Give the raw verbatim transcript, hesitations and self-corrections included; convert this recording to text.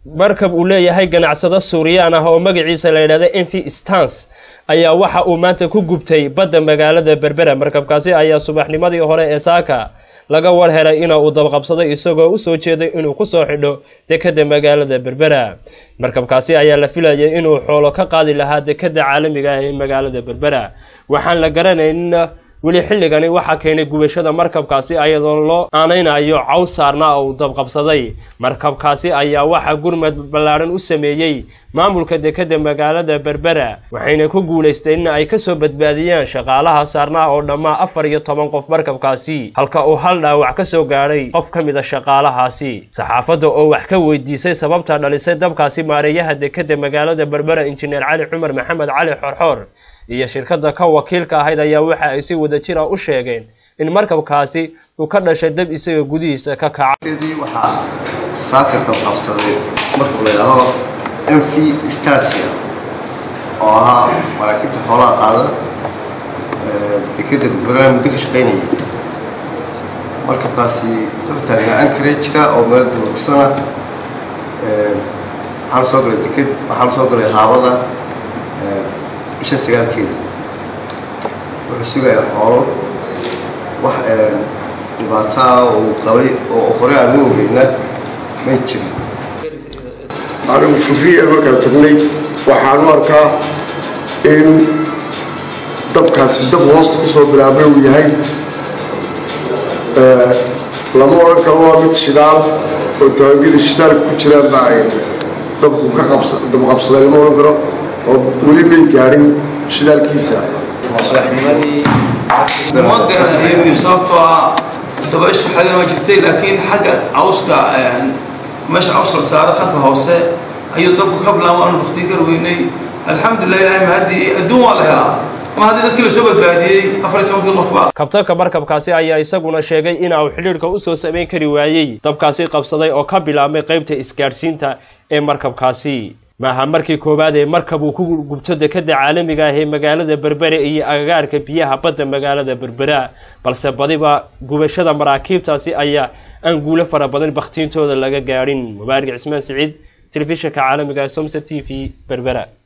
markab uu leeyahay ganacsado Suuriyaan ah oo magaciisa la yiraahdo M V Stans ayaa waxa uu maanta ku gubtay badda magaalada Berbera. Markabkaasi ayaa subaxnimadii hore ee saaka laga war helay in uu dab qabsaday isagoo u soo jeeday inuu ku soo xidho dekedda magaalada Berbera. Markabkaasi ayaa la filayay inuu xoolo ka qaadi lahaa dekedda caalamiga ah ee magaalada Berbera. waxaan la garanayn wali xilligani waxa keenay gubashada markabkaasi ayadoo loo aanaynayo caws saarna oo dab qabsaday. markabkaasi ayaa waxa gurmad ballaaran u sameeyay maamulka dekedda magaalada Berbera waxayna ku guuleysteen in ay ka soo badbaadiyaan shaqaalaha saarna oo dhammaa afar iyo toban qof markabkaasi halka uu hal dhaawac ka soo gaaray qof ka mid ah shaqaalahaasi. saxaafadda oo wax ka weydiisay sababta dhalisay dabkaasi maareeyaha dekedda magaalada Berbera Injineer Cali Cumar Maxamed Cali Xorxor iyo shirkadda ka wakiilka ahayd ayaa waxa ay si wada jir ah u sheegeen in markabkaasi uu ka dhashay dab isaga gudihiisa ka kacay. waxa saakirka qabsaday markuu leeyahay M V Stans oo ah maraakiibta xoolaha qaada ee dekedda Berbera muddo ka shaqeynayay. markabkaasi wuxuu taagnaa anchorage-ka oo meel durugsan ee hal soo galay deked waxa soo galay haabada isha sagaalkeeda wuxuu sugayaa xoolo wax dhibaato oo qabay oo hore aan u ogeynaa ma jirin. anigu fikriya markaan tagnay waxaan u arkaa in dabkaasi dab hoosta ku soo bilaabay uu yahay lama oran karo waa mid shidaal oo tawaangida shidaal ku jiraan baa ay dabku ka qabsaday lama oran karo oo weli may gaadhin shidaalkiisa. subaxnimadii ma garanayo sababtoo ah dabayshu xagan ma jirtay laakiin xagga cawska meesha cawska saaran khadka hoose ayuu dabku ka bilaabay aan waqti kar weynay. alxamdulillah ilaahay ma hadii adduun waa la helaa ma hadii dadkii la soo badbaadiyay afar iyo toban qofba. kabtanka markabkaasi ayaa isaguna sheegay in uu xiriirka u soo sameyn kari waayay dabkaasi qabsaday oo ka bilaabay qaybta isgaarsiinta ee markabkaasi. maaha markii koobaad ee markab uu ku gubto dekedda caalamiga ah ee magaalada Berbera iyo agagaarka biyaha badda magaalada Berbera balse badiba gubashada maraakiibtaasi ayaa aan guulo fara badan baqtiintooda laga gaarin. Mubaarak Cismaan Saciid, telefishinka caalamiga ee Somsa T V Berbera.